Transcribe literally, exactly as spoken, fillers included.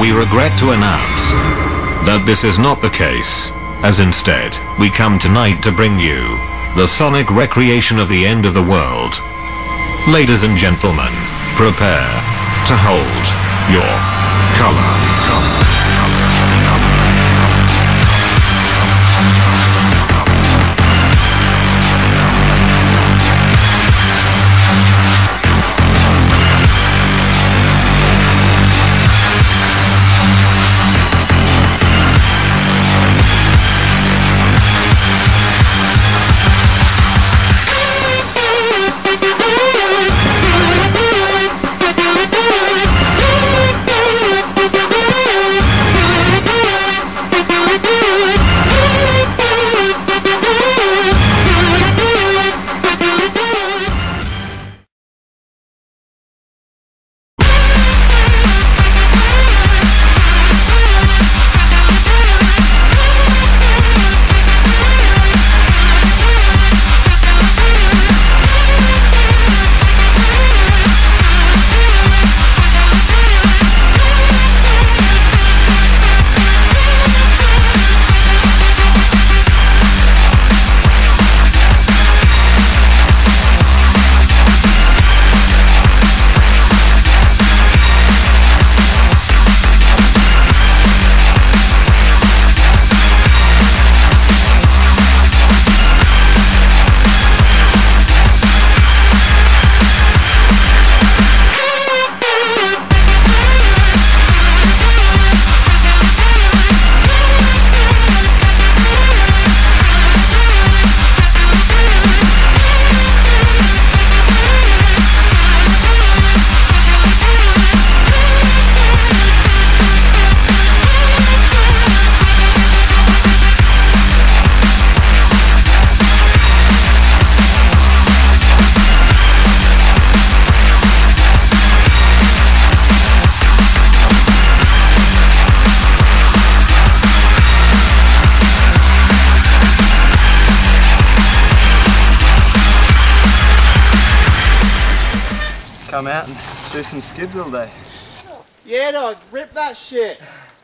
we regret to announce that this is not the case, as instead, we come tonight to bring you the sonic recreation of the end of the world. Ladies and gentlemen, prepare to hold your color. Come out and do some skids all day. Yeah, dog, rip that shit.